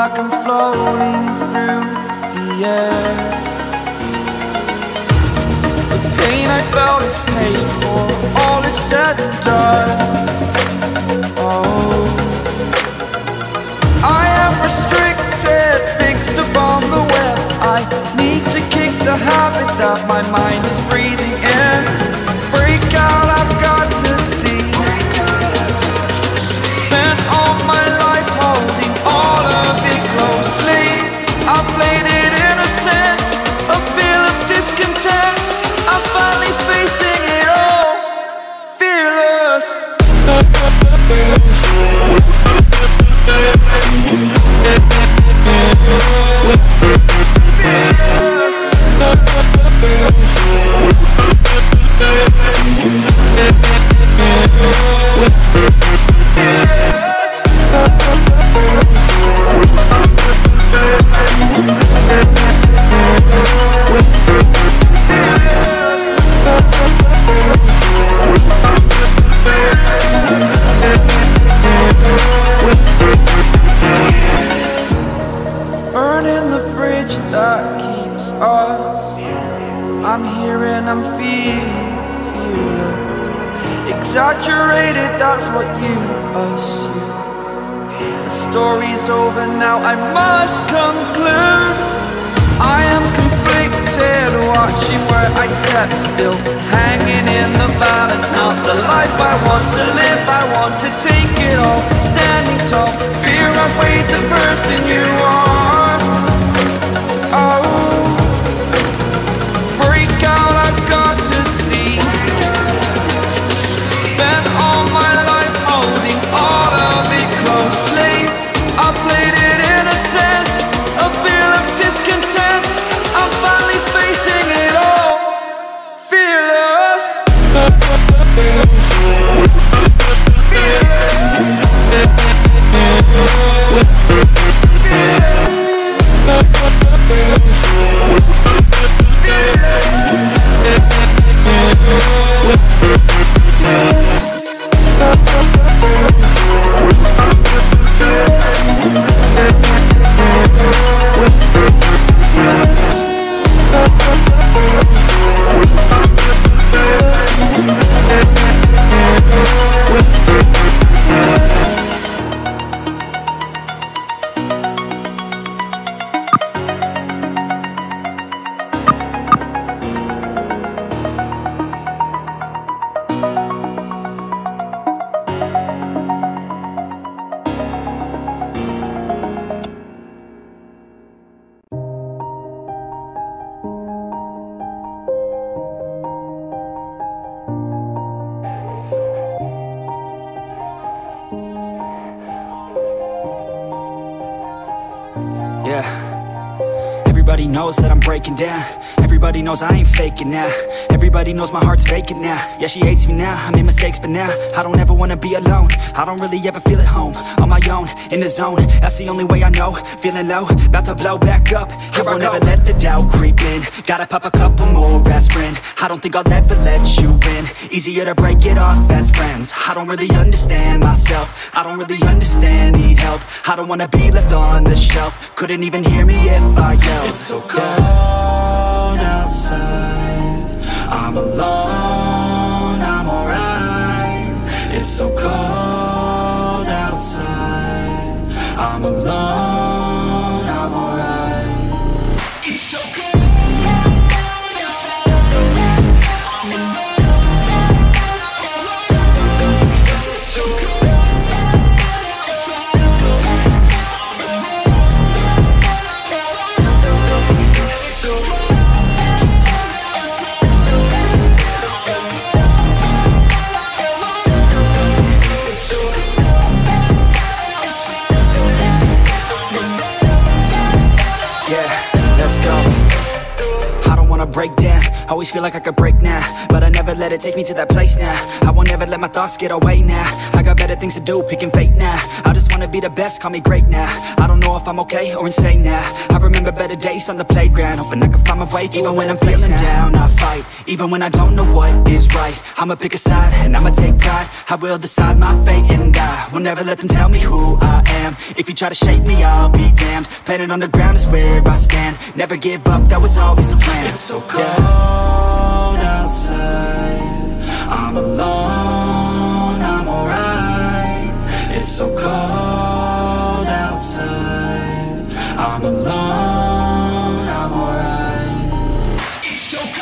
like I'm floating through the air. The pain I felt is paid for, all is said and done. Oh, I am restricted, fixed upon the web. I need to kick the habit that my mind is breathing in. Break out, I've got to see. Spent all my life holding all of it closely. I played it innocent, a feel of discontent. I'm finally facing it all, fearless. Burning the bridge that keeps us. I'm here and I'm feeling exaggerated, that's what you assume. The story's over now, I must conclude. I am conflicted, watching where I step still, hanging in the balance. Not the life I want to live, I want to take it all. Standing tall, fear I've weighed the person you are. Oh, break out, I've got to see. Spent all my life holding all of it closely. I played it innocent, a feel of discontent. I'm finally facing it all, fearless. Yeah, everybody knows that I'm breaking down. Everybody knows I ain't faking now. Everybody knows my heart's faking now. Yeah, she hates me now, I made mistakes, but now I don't ever wanna be alone. I don't really ever feel at home, on my own, in the zone. That's the only way I know, feeling low, about to blow back up. Here I won't ever let the doubt creep in. Gotta pop a couple more aspirin. I don't think I'll ever let you in. Easier to break it off as friends. I don't really understand myself, I don't really understand, need help. I don't wanna be left on the shelf. Couldn't even hear me if I yelled. It's so cold outside, I'm alone, I'm alright. It's so cold outside, I'm alone, I'm alright. It's so cold. wanna break down. Always feel like I could break now, but I never let it take me to that place now. I won't ever let my thoughts get away now. I got better things to do, picking fate now. I just wanna be the best, call me great now. I don't know if I'm okay or insane now. I remember better days on the playground, hoping I can find my way to even when I'm feeling down. I fight, even when I don't know what is right. I'ma pick a side, and I'ma take pride. I will decide my fate, and I will never let them tell me who I am. If you try to shake me, I'll be damned. Planet on the ground is where I stand. Never give up, that was always the plan. It's so cold outside, I'm alone, I'm alright. It's so cold outside, I'm alone, I'm alright. It's so cold.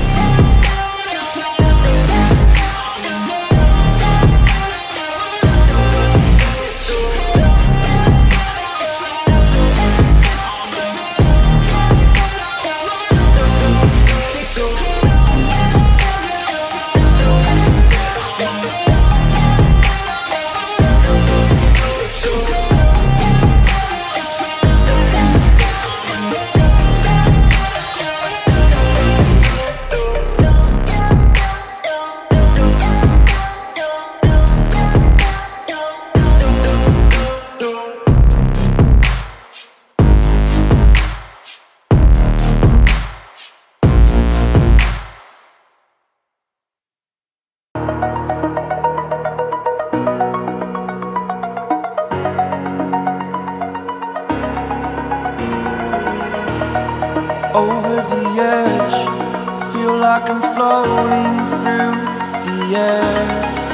Over the edge, feel like I'm floating through the air.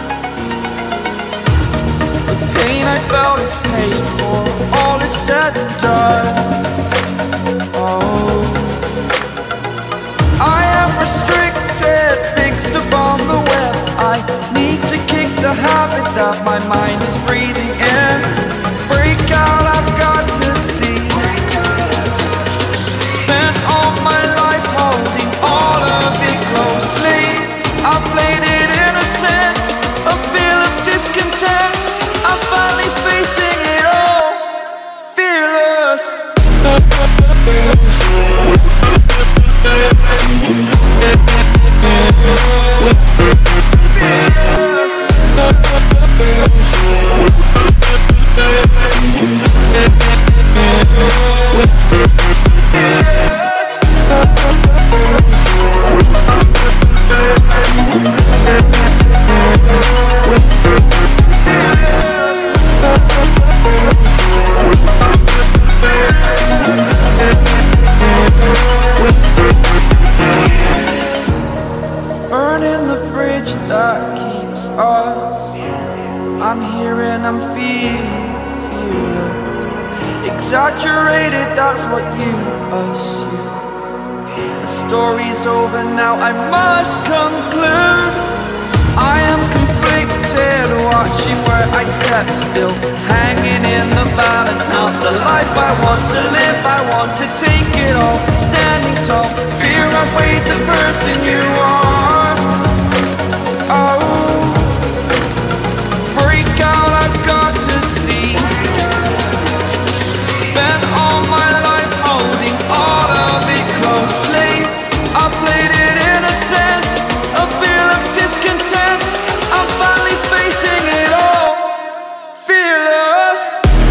The pain I felt is paid for, all is said and done. Oh, I am restricted, fixed upon the web. I need to kick the habit that my mind is breathing in. Break out, I've got to see. My life holding all of it closely. I played it innocent, a feel of discontent. I'm finally facing it all, fearless. Burning the bridge that keeps us. I'm here and I'm feeling exaggerated, that's what you assume. The story's over now, I must conclude. I am conflicted, watching where I step still, hanging in the balance. Not the life I want to live, I want to take it all. Standing tall, fear I've weighed the person you are. Oh, break out, I've got to see. Spent all my life holding all of it closely. I played it innocent, a feel of discontent. I'm finally facing it all, fearless.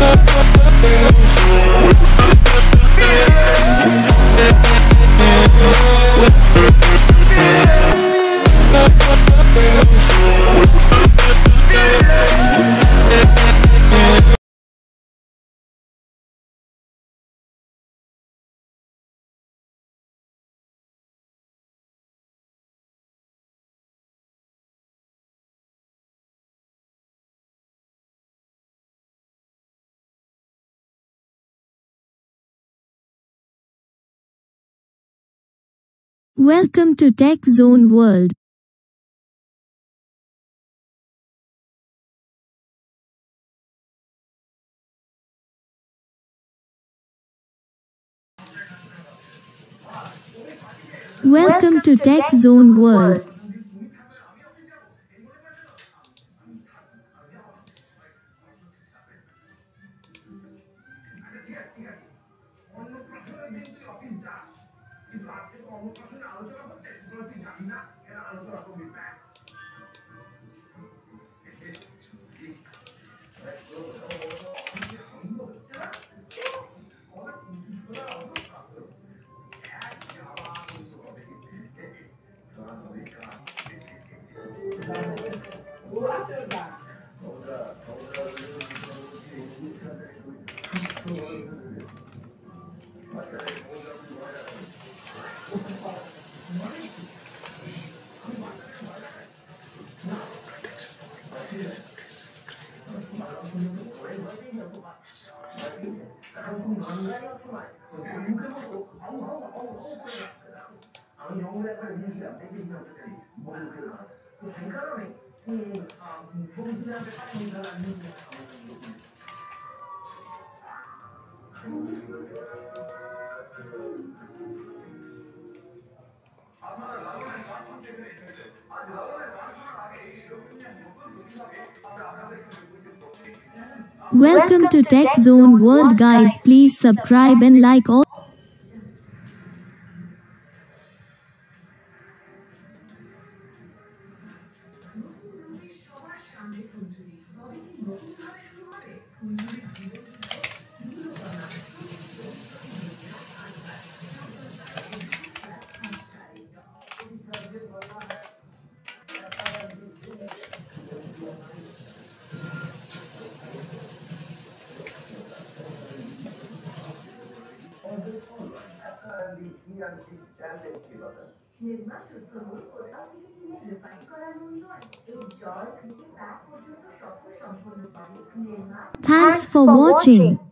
Welcome to Tech Zone World. Welcome to Tech Zone World. Welcome to Tech Zone World, guys. Please subscribe and like all. Thanks for watching.